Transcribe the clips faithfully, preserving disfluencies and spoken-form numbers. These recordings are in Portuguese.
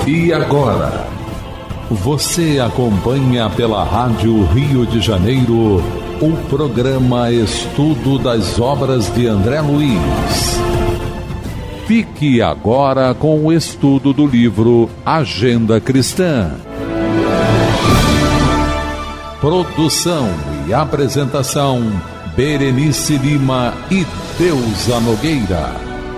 E agora, você acompanha pela Rádio Rio de Janeiro o programa Estudo das Obras de André Luiz. Fique agora com o estudo do livro Agenda Cristã. Produção e apresentação, Berenice Lima e Deusa Nogueira.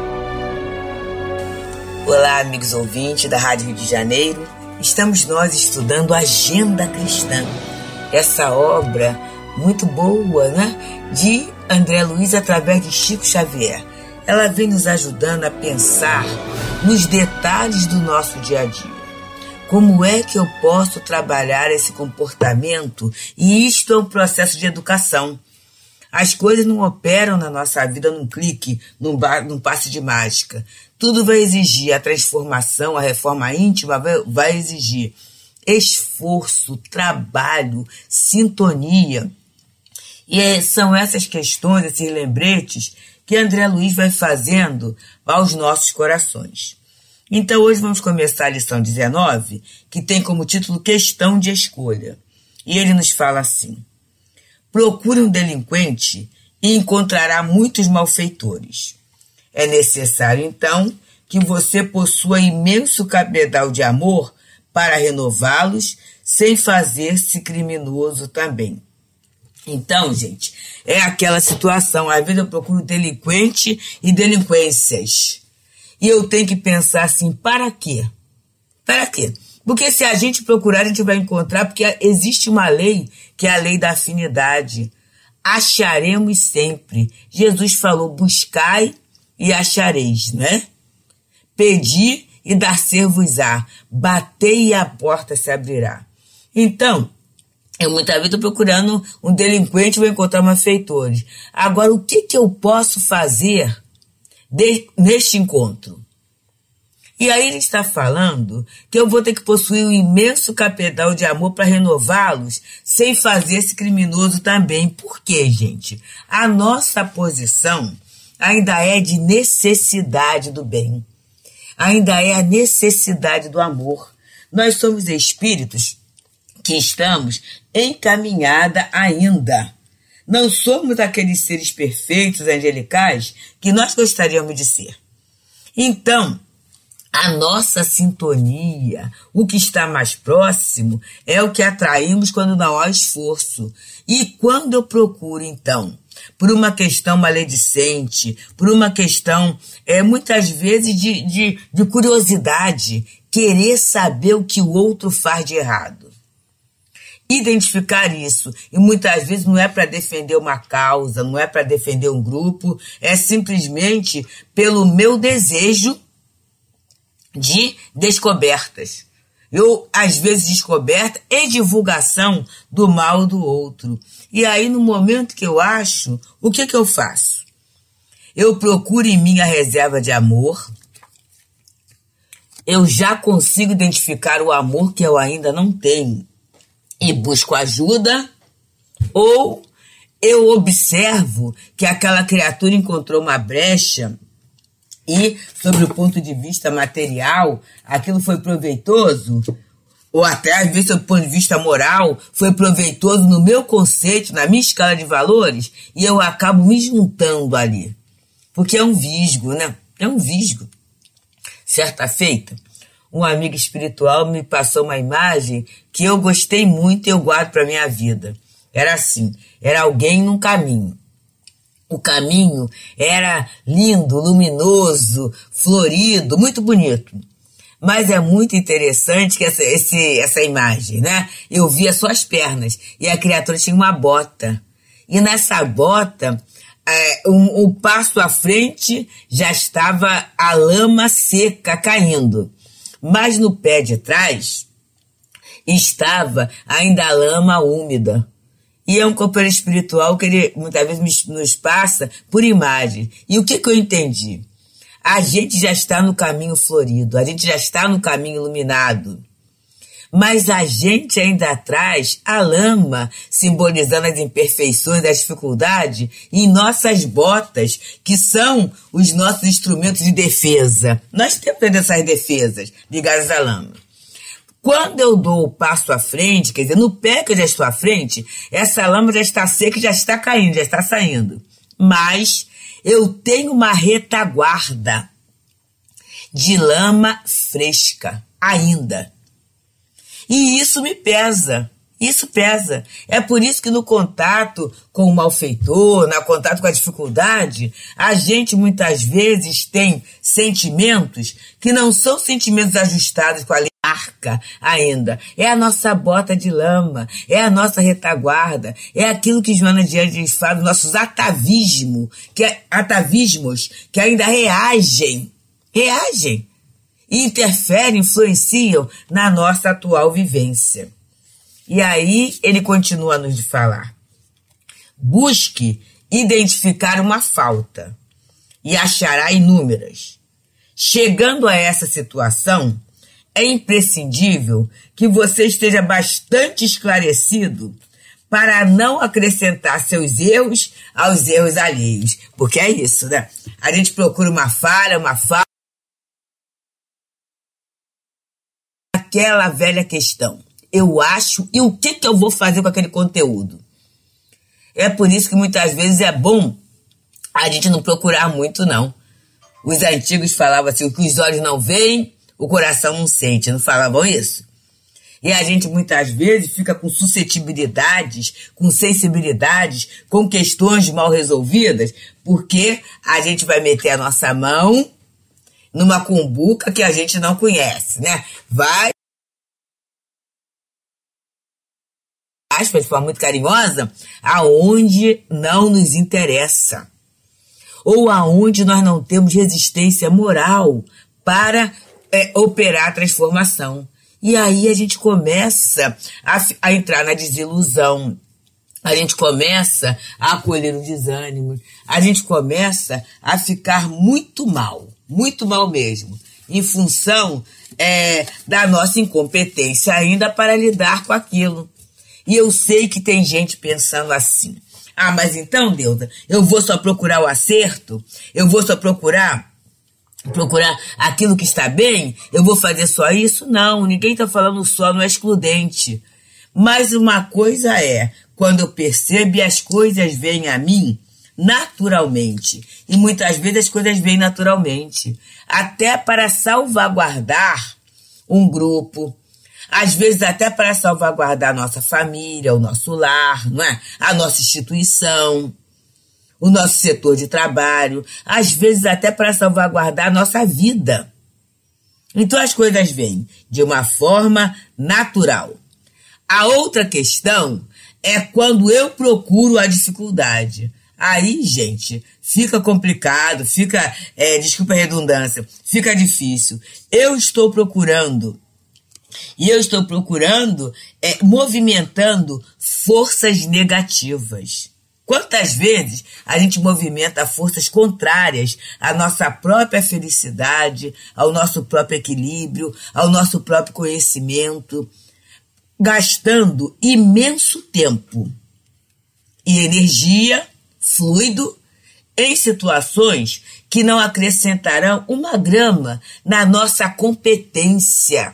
Olá, amigos ouvintes da Rádio Rio de Janeiro. Estamos nós estudando Agenda Cristã, essa obra muito boa, né, de André Luiz através de Chico Xavier. Ela vem nos ajudando a pensar nos detalhes do nosso dia a dia. Como é que eu posso trabalhar esse comportamento? E isto é um processo de educação. As coisas não operam na nossa vida num clique, num, bar, num passe de mágica. Tudo vai exigir a transformação, a reforma íntima vai, vai exigir esforço, trabalho, sintonia. E é, são essas questões, esses lembretes, que André Luiz vai fazendo aos nossos corações. Então hoje vamos começar a lição dezenove, que tem como título Questão de Escolha. E ele nos fala assim: procure um delinquente e encontrará muitos malfeitores. É necessário, então, que você possua imenso cabedal de amor para renová-los, sem fazer-se criminoso também. Então, gente, é aquela situação. Às vezes eu procuro delinquente e delinquências. E eu tenho que pensar assim, para quê? Para quê? Porque se a gente procurar, a gente vai encontrar, porque existe uma lei, que é a lei da afinidade. Acharemos sempre. Jesus falou, buscai e achareis, né? Pedi e dar-se-vos-á. Batei e a porta se abrirá. Então, eu muitas vezes estou procurando um delinquente e vou encontrar malfeitores. Agora, o que, que eu posso fazer de, neste encontro? E aí ele está falando que eu vou ter que possuir um imenso cabedal de amor para renová-los, sem fazer-se criminoso também. Por quê, gente? A nossa posição ainda é de necessidade do bem. Ainda é a necessidade do amor. Nós somos espíritos que estamos em caminhada ainda. Não somos aqueles seres perfeitos, angelicais, que nós gostaríamos de ser. Então, a nossa sintonia, o que está mais próximo, é o que atraímos quando não há esforço. E quando eu procuro, então, por uma questão maledicente, por uma questão, é, muitas vezes, de, de, de curiosidade, querer saber o que o outro faz de errado. Identificar isso, e muitas vezes não é para defender uma causa, não é para defender um grupo, é simplesmente pelo meu desejo de descobertas. Eu, às vezes, descoberta e divulgação do mal do outro. E aí, no momento que eu acho, o que que eu faço? Eu procuro em mim a reserva de amor. Eu já consigo identificar o amor que eu ainda não tenho e busco ajuda, ou eu observo que aquela criatura encontrou uma brecha e, sobre o ponto de vista material, aquilo foi proveitoso, ou até, às vezes, do ponto de vista moral, foi proveitoso no meu conceito, na minha escala de valores, e eu acabo me juntando ali. Porque é um visgo, né? É um visgo. Certa feita, um amigo espiritual me passou uma imagem que eu gostei muito e eu guardo para minha vida. Era assim, era alguém num caminho. O caminho era lindo, luminoso, florido, muito bonito. Mas é muito interessante que essa, esse, essa imagem, né? Eu vi as suas pernas e a criatura tinha uma bota. E nessa bota, é, um, um passo à frente já estava a lama seca caindo. Mas no pé de trás estava ainda a lama úmida. E é um companheiro espiritual que ele muitas vezes nos passa por imagem. E o que, que eu entendi? A gente já está no caminho florido, a gente já está no caminho iluminado. Mas a gente ainda traz a lama, simbolizando as imperfeições, as dificuldades, em nossas botas, que são os nossos instrumentos de defesa. Nós temos essas defesas ligadas à lama. Quando eu dou o passo à frente, quer dizer, no pé que eu já estou à frente, essa lama já está seca e já está caindo, já está saindo. Mas eu tenho uma retaguarda de lama fresca ainda. E isso me pesa, isso pesa. É por isso que no contato com o malfeitor, no contato com a dificuldade, a gente muitas vezes tem sentimentos que não são sentimentos ajustados com a arca ainda. É a nossa bota de lama, é a nossa retaguarda, é aquilo que Joana de Ângeles fala, nossos atavismos, que, atavismos que ainda reagem, reagem. E interferem, influenciam na nossa atual vivência. E aí ele continua a nos falar. Busque identificar uma falta e achará inúmeras. Chegando a essa situação, é imprescindível que você esteja bastante esclarecido para não acrescentar seus erros aos erros alheios. Porque é isso, né? A gente procura uma falha, uma falha, aquela velha questão. Eu acho, e o que, que eu vou fazer com aquele conteúdo? É por isso que muitas vezes é bom a gente não procurar muito, não. Os antigos falavam assim, o que os olhos não veem, o coração não sente, não falavam isso? E a gente muitas vezes fica com suscetibilidades, com sensibilidades, com questões mal resolvidas, porque a gente vai meter a nossa mão numa cumbuca que a gente não conhece, né? Vai, aspas, de forma muito carinhosa, aonde não nos interessa. Ou aonde nós não temos resistência moral para é, operar a transformação. E aí a gente começa a, a entrar na desilusão. A gente começa a acolher o desânimo. A gente começa a ficar muito mal. Muito mal mesmo. Em função é, da nossa incompetência ainda para lidar com aquilo. E eu sei que tem gente pensando assim. Ah, mas então, Deusa, eu vou só procurar o acerto? Eu vou só procurar, procurar aquilo que está bem? Eu vou fazer só isso? Não, ninguém está falando só, não é excludente. Mas uma coisa é, quando eu percebo e as coisas vêm a mim naturalmente. E muitas vezes as coisas vêm naturalmente. Até para salvaguardar um grupo, às vezes até para salvaguardar a nossa família, o nosso lar, não é? A nossa instituição, o nosso setor de trabalho, às vezes até para salvaguardar a nossa vida. Então as coisas vêm de uma forma natural. A outra questão é quando eu procuro a dificuldade. Aí, gente, fica complicado, fica, é, desculpa a redundância, fica difícil. Eu estou procurando E eu estou procurando, é, movimentando forças negativas. Quantas vezes a gente movimenta forças contrárias à nossa própria felicidade, ao nosso próprio equilíbrio, ao nosso próprio conhecimento, gastando imenso tempo e energia, fluido, em situações que não acrescentarão uma grama na nossa competência,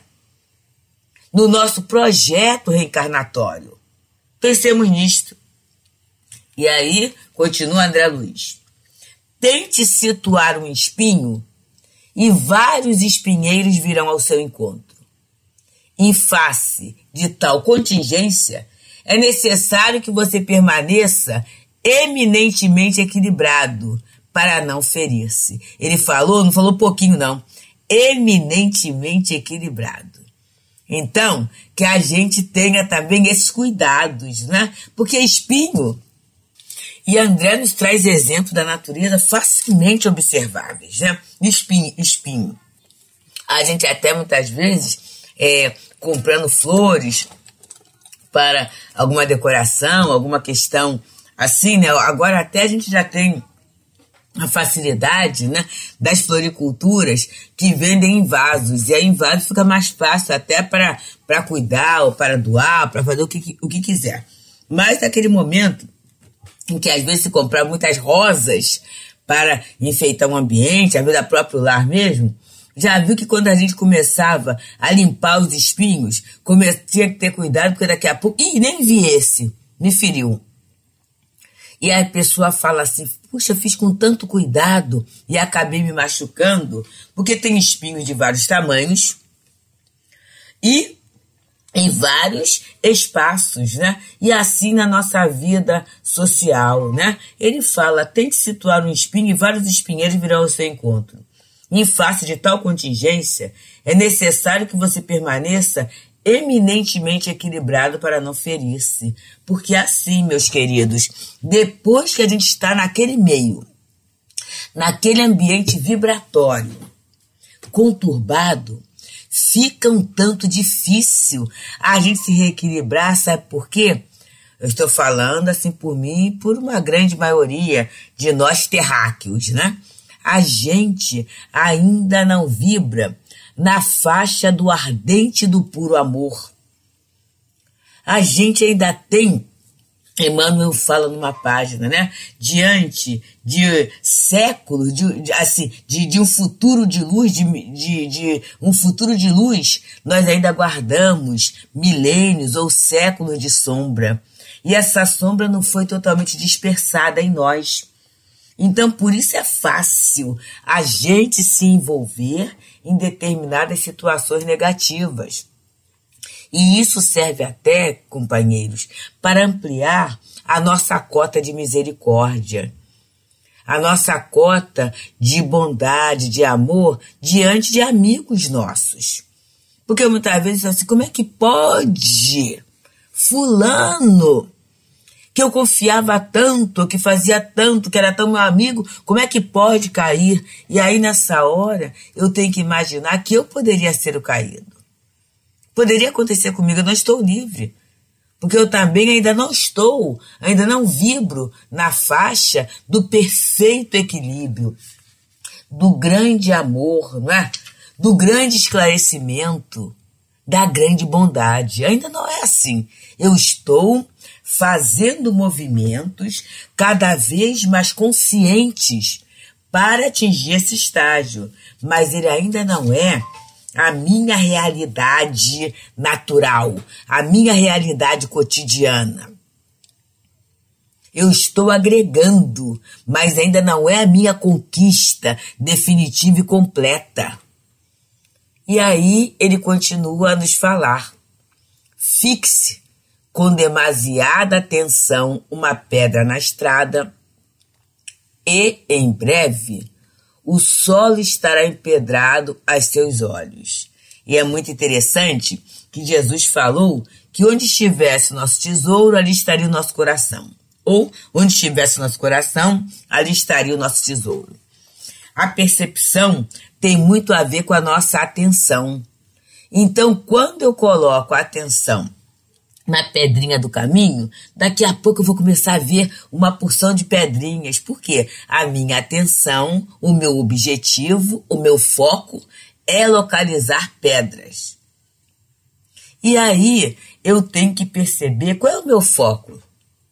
no nosso projeto reencarnatório. Pensemos nisto. E aí, continua André Luiz. Tente situar um espinho e vários espinheiros virão ao seu encontro. Em face de tal contingência, é necessário que você permaneça eminentemente equilibrado para não ferir-se. Ele falou, não falou pouquinho não, eminentemente equilibrado. Então, que a gente tenha também esses cuidados, né? Porque espinho, e André nos traz exemplos da natureza facilmente observáveis, né? Espinho, espinho. A gente até muitas vezes, é, comprando flores para alguma decoração, alguma questão assim, né? Agora até a gente já tem a facilidade, né, das floriculturas que vendem em vasos. E aí em vasos fica mais fácil até para para cuidar, ou para doar, para fazer o que, o que quiser. Mas naquele momento em que às vezes se comprar muitas rosas para enfeitar um ambiente, às vezes a próprio lar mesmo, já viu que quando a gente começava a limpar os espinhos, come... tinha que ter cuidado, porque daqui a pouco... Ih, nem vi esse, me feriu. E aí a pessoa fala assim, puxa, fiz com tanto cuidado e acabei me machucando, porque tem espinhos de vários tamanhos e em vários espaços, né? E assim na nossa vida social, né? Ele fala, tente situar um espinho e vários espinheiros virão ao seu encontro. Em face de tal contingência, é necessário que você permaneça eminentemente equilibrado para não ferir-se. Porque assim, meus queridos, depois que a gente está naquele meio, naquele ambiente vibratório, conturbado, fica um tanto difícil a gente se reequilibrar, sabe por quê? Eu estou falando assim por mim e por uma grande maioria de nós terráqueos, né? A gente ainda não vibra na faixa do ardente e do puro amor. A gente ainda tem, Emmanuel fala numa página, né? Diante de séculos, de, de, assim, de, de um futuro de luz, de, de, de um futuro de luz, nós ainda aguardamos milênios ou séculos de sombra. E essa sombra não foi totalmente dispersada em nós. Então, por isso é fácil a gente se envolver em determinadas situações negativas. E isso serve até, companheiros, para ampliar a nossa cota de misericórdia, a nossa cota de bondade, de amor, diante de amigos nossos. Porque muitas vezes assim, como é que pode fulano, que eu confiava tanto, que fazia tanto, que era tão meu amigo, como é que pode cair? E aí nessa hora eu tenho que imaginar que eu poderia ser o caído. Poderia acontecer comigo, eu não estou livre. Porque eu também ainda não estou, ainda não vibro na faixa do perfeito equilíbrio, do grande amor, não é? Do grande esclarecimento, da grande bondade. Ainda não é assim. Eu estou fazendo movimentos cada vez mais conscientes para atingir esse estágio, mas ele ainda não é a minha realidade natural, a minha realidade cotidiana. Eu estou agregando, mas ainda não é a minha conquista definitiva e completa. E aí ele continua a nos falar. Fixe com demasiada atenção uma pedra na estrada e, em breve, o solo estará empedrado aos seus olhos. E é muito interessante que Jesus falou que onde estivesse o nosso tesouro, ali estaria o nosso coração. Ou onde estivesse o nosso coração, ali estaria o nosso tesouro. A percepção tem muito a ver com a nossa atenção. Então, quando eu coloco a atenção na pedrinha do caminho, daqui a pouco eu vou começar a ver uma porção de pedrinhas. Por quê? A minha atenção, o meu objetivo, o meu foco é localizar pedras. E aí eu tenho que perceber qual é o meu foco.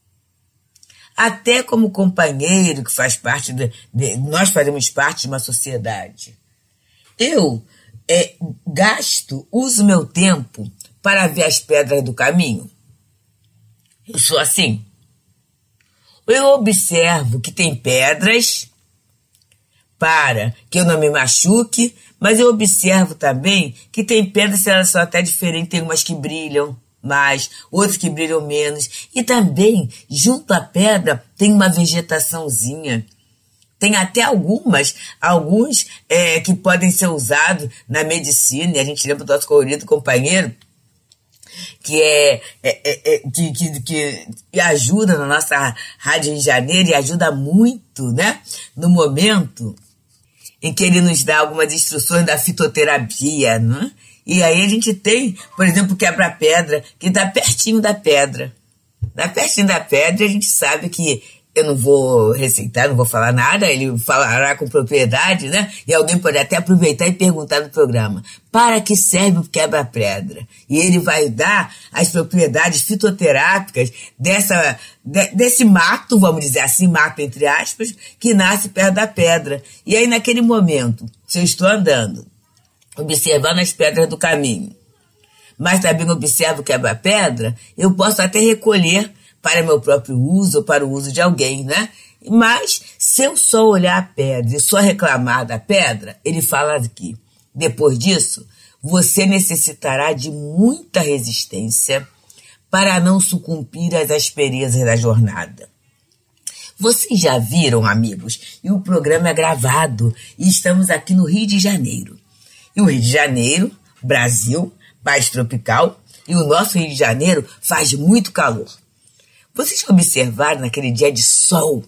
Até como companheiro que faz parte de, de nós fazemos parte de uma sociedade. Eu é, gasto, uso meu tempo para ver as pedras do caminho. Eu sou assim. Eu observo que tem pedras para que eu não me machuque, mas eu observo também que tem pedras, elas são até diferentes, tem umas que brilham mais, outras que brilham menos. E também, junto à pedra, tem uma vegetaçãozinha. Tem até algumas, alguns é, que podem ser usados na medicina, e a gente lembra do nosso querido companheiro, que é, é, é que, que, que ajuda na nossa Rádio Rio de Janeiro e ajuda muito, né? No momento em que ele nos dá algumas instruções da fitoterapia, né? E aí a gente tem, por exemplo, o quebra-pedra, que está pertinho da pedra. Está pertinho da pedra, a gente sabe que eu não vou receitar, não vou falar nada, ele falará com propriedade, né? E alguém pode até aproveitar e perguntar no programa, para que serve o quebra-pedra? E ele vai dar as propriedades fitoterápicas dessa, de, desse mato, vamos dizer assim, mato entre aspas, que nasce perto da pedra. E aí naquele momento, se eu estou andando, observando as pedras do caminho, mas também observo o quebra-pedra, eu posso até recolher para meu próprio uso ou para o uso de alguém, né? Mas se eu só olhar a pedra e só reclamar da pedra, ele fala aqui, depois disso, você necessitará de muita resistência para não sucumbir às asperezas da jornada. Vocês já viram, amigos, e o programa é gravado e estamos aqui no Rio de Janeiro. E o Rio de Janeiro, Brasil, país tropical, e o nosso Rio de Janeiro faz muito calor. Vocês observaram naquele dia de sol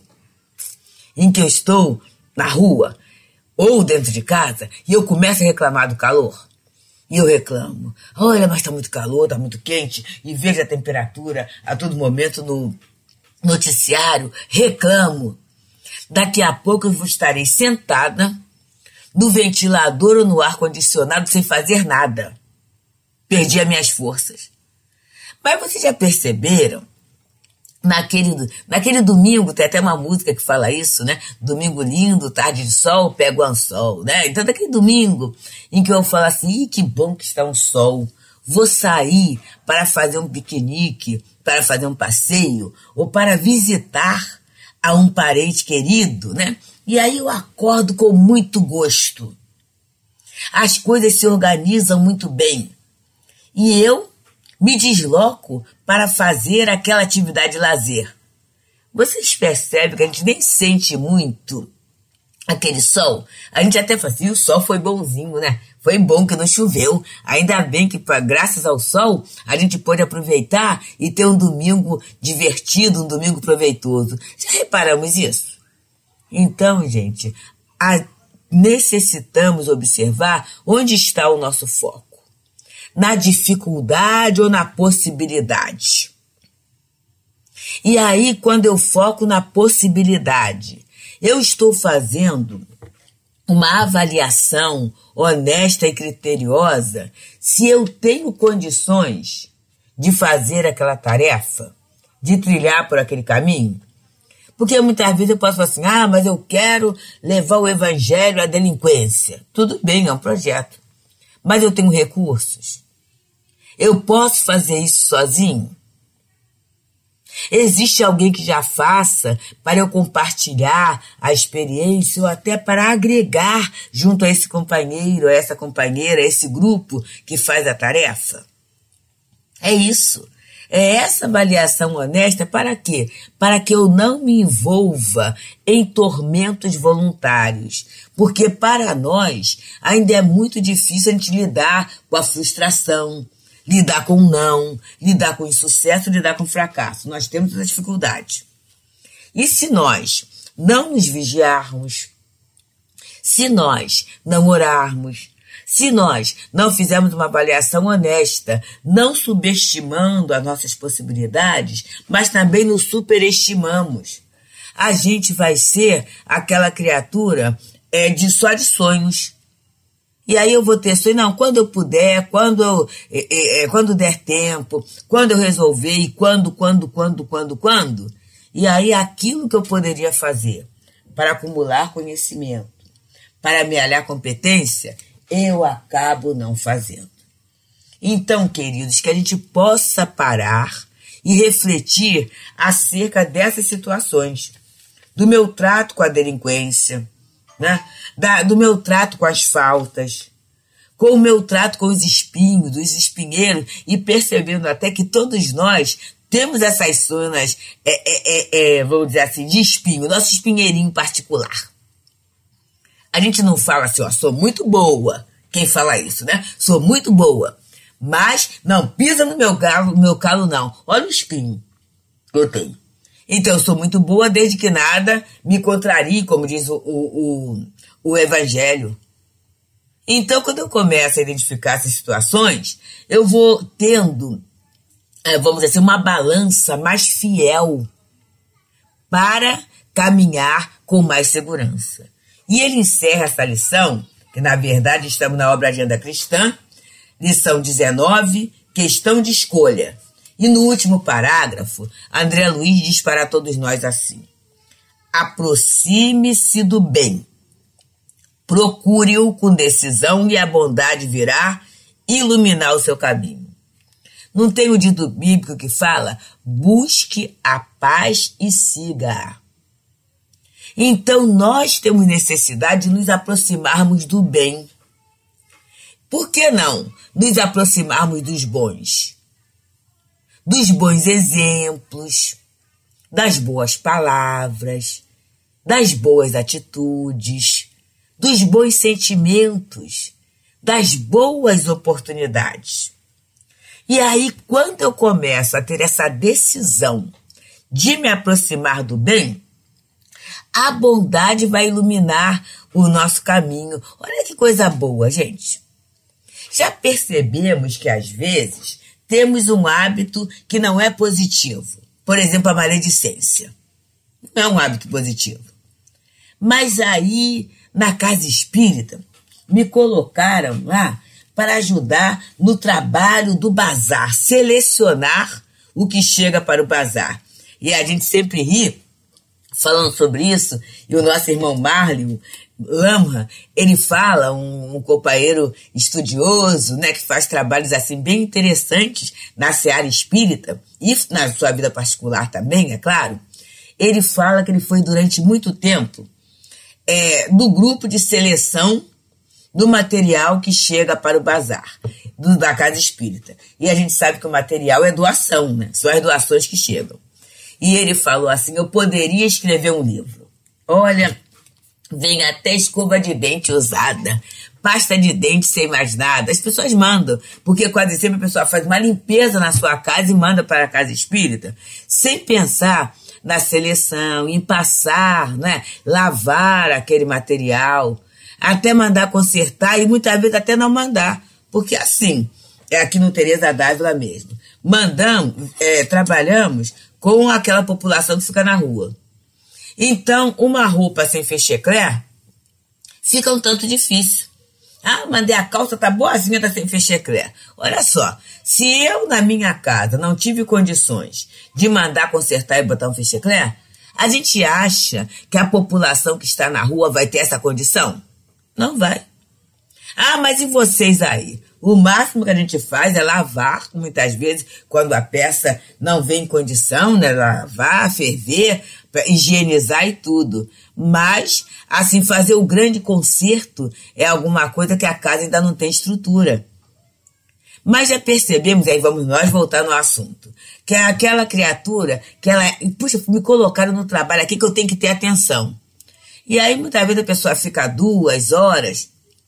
em que eu estou na rua ou dentro de casa e eu começo a reclamar do calor? E eu reclamo, olha, mas está muito calor, está muito quente, e vejo a temperatura a todo momento no noticiário, reclamo. Daqui a pouco eu estarei sentada no ventilador ou no ar-condicionado sem fazer nada. Perdi as minhas forças. Mas vocês já perceberam? Naquele, naquele domingo, tem até uma música que fala isso, né? Domingo lindo, tarde de sol, pego o anzol, né? Então, naquele domingo em que eu falo assim, Ih, que bom que está um sol, vou sair para fazer um piquenique, para fazer um passeio, ou para visitar a um parente querido, né? E aí eu acordo com muito gosto. As coisas se organizam muito bem. E eu me desloco para fazer aquela atividade de lazer. Vocês percebem que a gente nem sente muito aquele sol? A gente até fala assim, o sol foi bonzinho, né? Foi bom que não choveu. Ainda bem que, graças ao sol, a gente pôde aproveitar e ter um domingo divertido, um domingo proveitoso. Já reparamos isso? Então, gente, a, necessitamos observar onde está o nosso foco. Na dificuldade ou na possibilidade. E aí, quando eu foco na possibilidade, eu estou fazendo uma avaliação honesta e criteriosa se eu tenho condições de fazer aquela tarefa, de trilhar por aquele caminho. Porque muitas vezes eu posso falar assim, ah, mas eu quero levar o evangelho à delinquência. Tudo bem, é um projeto. Mas eu tenho recursos. Eu posso fazer isso sozinho? Existe alguém que já faça para eu compartilhar a experiência ou até para agregar junto a esse companheiro, a essa companheira, a esse grupo que faz a tarefa? É isso. É essa avaliação honesta para quê? Para que eu não me envolva em tormentos voluntários. Porque para nós ainda é muito difícil a gente lidar com a frustração, lidar com o não, lidar com o insucesso, lidar com o fracasso. Nós temos essa dificuldade. E se nós não nos vigiarmos, se nós não orarmos, se nós não fizermos uma avaliação honesta, não subestimando as nossas possibilidades, mas também nos superestimamos, a gente vai ser aquela criatura é, de só de sonhos. E aí eu vou ter sonho, não, quando eu puder, quando, eu, é, é, quando der tempo, quando eu resolver, e quando, quando, quando, quando, quando. E aí aquilo que eu poderia fazer para acumular conhecimento, para amealhar competência, eu acabo não fazendo. Então, queridos, que a gente possa parar e refletir acerca dessas situações, do meu trato com a delinquência, né? Da, do meu trato com as faltas, com o meu trato com os espinhos, os espinheiros, e percebendo até que todos nós temos essas zonas, é, é, é, vamos dizer assim, de espinho, nosso espinheirinho particular. A gente não fala assim, ó, sou muito boa. Quem fala isso, né? Sou muito boa. Mas não pisa no meu calo, meu calo não. Olha o espinho que eu tenho. Então, eu sou muito boa desde que nada me contrarie, como diz o, o, o, o Evangelho. Então, quando eu começo a identificar essas situações, eu vou tendo, vamos dizer assim, uma balança mais fiel para caminhar com mais segurança. E ele encerra essa lição, que na verdade estamos na obra Agenda Cristã, lição dezenove, questão de escolha. E no último parágrafo, André Luiz diz para todos nós assim: aproxime-se do bem, procure-o com decisão e a bondade virá iluminar o seu caminho. Não tem o dito bíblico que fala: busque a paz e siga-a. Então nós temos necessidade de nos aproximarmos do bem. Por que não nos aproximarmos dos bons? Dos bons exemplos, das boas palavras, das boas atitudes, dos bons sentimentos, das boas oportunidades. E aí, quando eu começo a ter essa decisão de me aproximar do bem, a bondade vai iluminar o nosso caminho. Olha que coisa boa, gente. Já percebemos que, às vezes, temos um hábito que não é positivo. Por exemplo, a maledicência. Não é um hábito positivo. Mas aí, na casa espírita, me colocaram lá para ajudar no trabalho do bazar, selecionar o que chega para o bazar. E a gente sempre ri falando sobre isso, e o nosso irmão Márlio Lamra, ele fala, um, um companheiro estudioso, né, que faz trabalhos assim bem interessantes na seara espírita, e na sua vida particular também, é claro. Ele fala que ele foi durante muito tempo é, do grupo de seleção do material que chega para o bazar, do, da casa espírita. E a gente sabe que o material é doação, né? São as doações que chegam. E ele falou assim: eu poderia escrever um livro. Olha, vem até escova de dente usada, pasta de dente sem mais nada. As pessoas mandam, porque quase sempre a pessoa faz uma limpeza na sua casa e manda para a casa espírita, sem pensar na seleção, em passar, né, lavar aquele material, até mandar consertar e muitas vezes até não mandar, porque assim, é aqui no Teresa d'Ávila mesmo, mandamos, é, trabalhamos com aquela população que fica na rua. Então, uma roupa sem fecheclé fica um tanto difícil. Ah, mandei a calça, tá boazinha, tá sem fecheclé. Olha só, se eu na minha casa não tive condições de mandar consertar e botar um fecheclé, a gente acha que a população que está na rua vai ter essa condição? Não vai. Ah, mas e vocês aí? O máximo que a gente faz é lavar, muitas vezes, quando a peça não vem em condição, né? Lavar, ferver, higienizar e tudo. Mas, assim, fazer o grande conserto é alguma coisa que a casa ainda não tem estrutura. Mas já percebemos, aí vamos nós voltar no assunto, que é aquela criatura que ela, puxa, me colocaram no trabalho aqui que eu tenho que ter atenção. E aí, muitas vezes, a pessoa fica duas horas...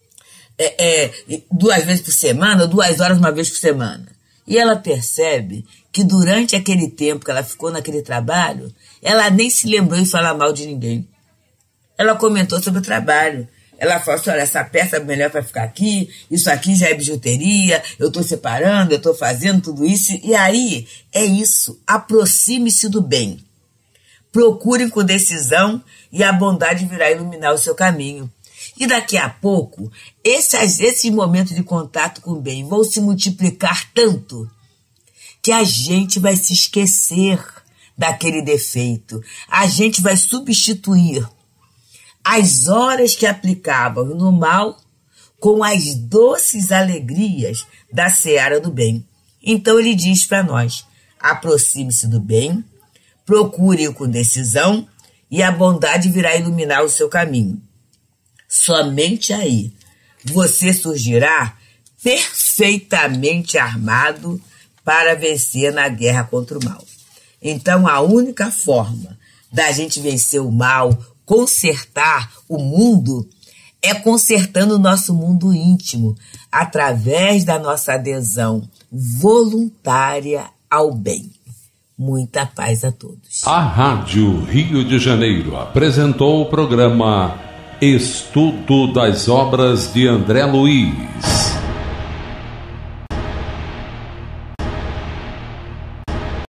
É, é, duas vezes por semana, ou duas horas uma vez por semana. E ela percebe que durante aquele tempo que ela ficou naquele trabalho, ela nem se lembrou de falar mal de ninguém. Ela comentou sobre o trabalho. Ela falou assim: olha, essa peça é melhor para ficar aqui, isso aqui já é bijuteria, eu estou separando, eu estou fazendo tudo isso. E aí, é isso, aproxime-se do bem. Procure com decisão e a bondade virá iluminar o seu caminho. E daqui a pouco, esses, esses momentos de contato com o bem vão se multiplicar tanto que a gente vai se esquecer daquele defeito. A gente vai substituir as horas que aplicavam no mal com as doces alegrias da seara do bem. Então ele diz para nós: aproxime-se do bem, procure-o com decisão e a bondade virá iluminar o seu caminho. Somente aí você surgirá perfeitamente armado para vencer na guerra contra o mal. Então, a única forma da gente vencer o mal, consertar o mundo, é consertando o nosso mundo íntimo, através da nossa adesão voluntária ao bem. Muita paz a todos. A Rádio Rio de Janeiro apresentou o programa Estudo das Obras de André Luiz.